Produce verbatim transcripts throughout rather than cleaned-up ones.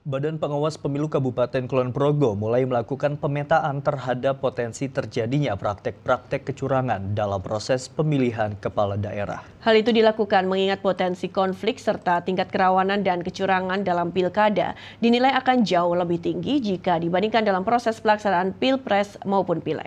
Badan Pengawas Pemilu Kabupaten Kulon Progo mulai melakukan pemetaan terhadap potensi terjadinya praktek-praktek kecurangan dalam proses pemilihan kepala daerah. Hal itu dilakukan mengingat potensi konflik serta tingkat kerawanan dan kecurangan dalam pilkada dinilai akan jauh lebih tinggi jika dibandingkan dalam proses pelaksanaan pilpres maupun pileg.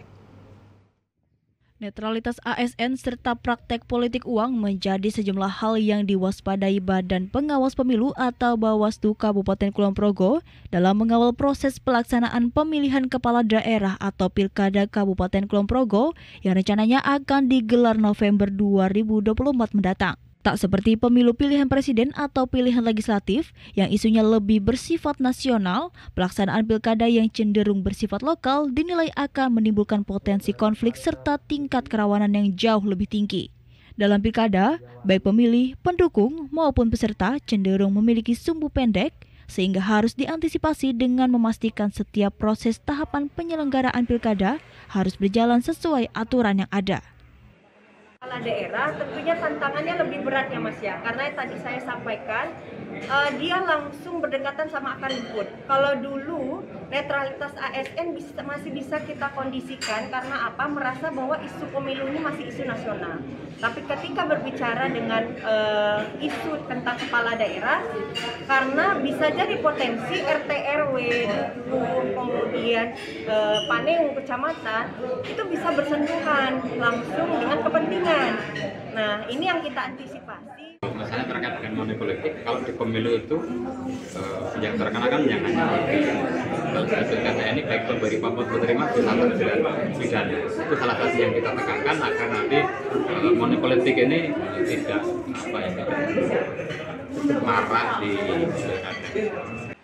Netralitas A S N serta praktek politik uang menjadi sejumlah hal yang diwaspadai Badan Pengawas Pemilu atau Bawaslu Kabupaten Kulon Progo dalam mengawal proses pelaksanaan pemilihan kepala daerah atau Pilkada Kabupaten Kulon Progo yang rencananya akan digelar November dua ribu dua puluh empat mendatang. Tak seperti pemilu pilihan presiden atau pilihan legislatif yang isunya lebih bersifat nasional, pelaksanaan pilkada yang cenderung bersifat lokal dinilai akan menimbulkan potensi konflik serta tingkat kerawanan yang jauh lebih tinggi. Dalam pilkada, baik pemilih, pendukung maupun peserta cenderung memiliki sumbu pendek, sehingga harus diantisipasi dengan memastikan setiap proses tahapan penyelenggaraan pilkada harus berjalan sesuai aturan yang ada. Kepala daerah tentunya tantangannya lebih berat ya Mas ya, karena tadi saya sampaikan uh, dia langsung berdekatan sama akar rumput. Kalau dulu netralitas A S N bisa, masih bisa kita kondisikan karena apa? Merasa bahwa isu pemilu ini masih isu nasional. Tapi ketika berbicara dengan uh, isu tentang kepala daerah, karena bisa jadi potensi R T R W, kemudian uh, Paneu, kecamatan, itu bisa bersentuhan langsung dengan kepentingan. Nah, ini yang kita antisipasi. Masalah terkait dengan money politik, kalau di pemilu itu uh, yang terkena kan yang hanya kalau pilkada ini baik pemberi maupun penerima bisa terjerat pidana. Itu salah satu yang kita tekankan agar nanti uh, money politik ini tidak apa ya tidak marah di pilkada.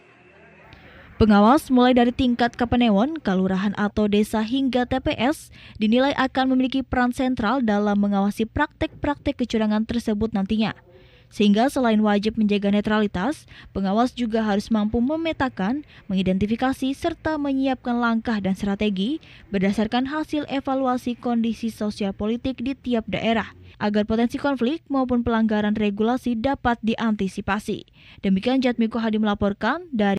Pengawas mulai dari tingkat Kapanewon, Kelurahan atau desa hingga T P S dinilai akan memiliki peran sentral dalam mengawasi praktek-praktek kecurangan tersebut nantinya. Sehingga selain wajib menjaga netralitas, pengawas juga harus mampu memetakan, mengidentifikasi, serta menyiapkan langkah dan strategi berdasarkan hasil evaluasi kondisi sosial politik di tiap daerah, agar potensi konflik maupun pelanggaran regulasi dapat diantisipasi. Demikian Jatmiko Hadi melaporkan dari